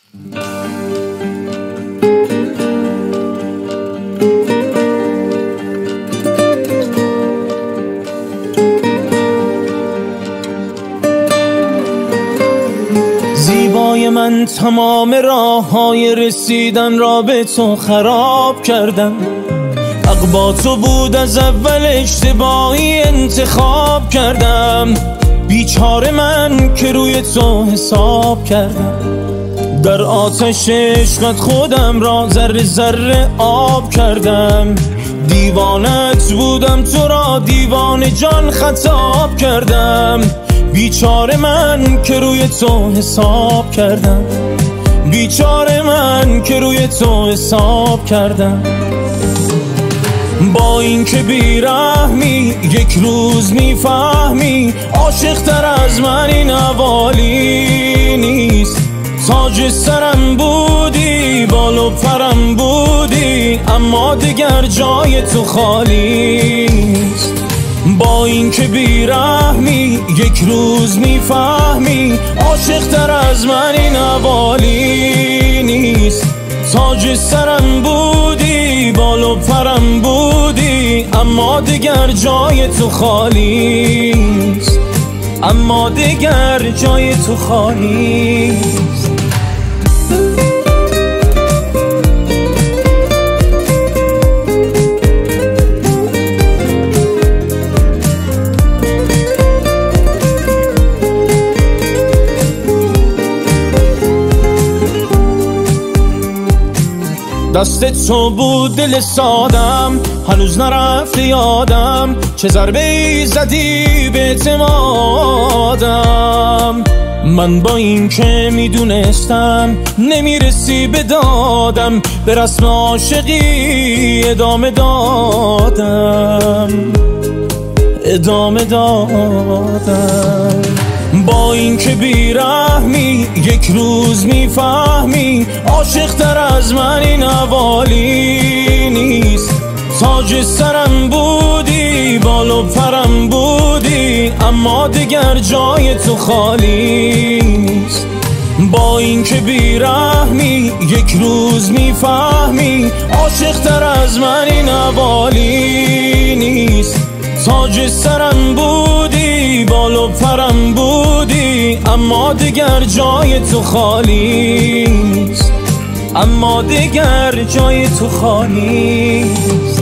زیبای من تمام راههای رسیدن را به تو خراب کردم. حق با تو بود از اول، اشتباهی انتخاب کردم. بیچاره من که روی تو حساب کردم. در آتش عشقت خودم را ذره ذره آب کردم. دیوانت بودم، تو را دیوانه جان خطاب کردم. بیچاره من که روی تو حساب کردم. بیچاره من که روی تو حساب کردم. با این که بیرحمی یک روز میفهمی، عاشق تر از من این حوالی نیست. تاج سرم بودی، بال و پرم بودی، اما دیگر جای تو خالی نیست. با این که بیرحمی یک روز میفهمی، عاشق تر از من این حوالی نیست. تاج سرم بودی، بال و پرم بودی، اما دیگر جای تو خالی نیست. اما دیگر جای تو خالی نیست. دست تو بود دل سادم، هنوز نرفته یادم. چه ضربه ای زدی به اعتمادم. من با این که میدونستم نمیرسی به دادم، به رسم عاشقی ادامه دادم. با این که بیرحمی یک روز میفهمی، عاشق تر از من این حوالی نیست. تاج سرم بودی، بال و پرم بودی، اما دیگر جای تو خالی نیست. با این که بیرحمی یک روز میفهمی، عاشق تر از من این حوالی نیست. تاج سرم بودی، بال و پرم بودی، اما دیگر جای تو خالی نیست. اما دیگر جای تو خالی نیست.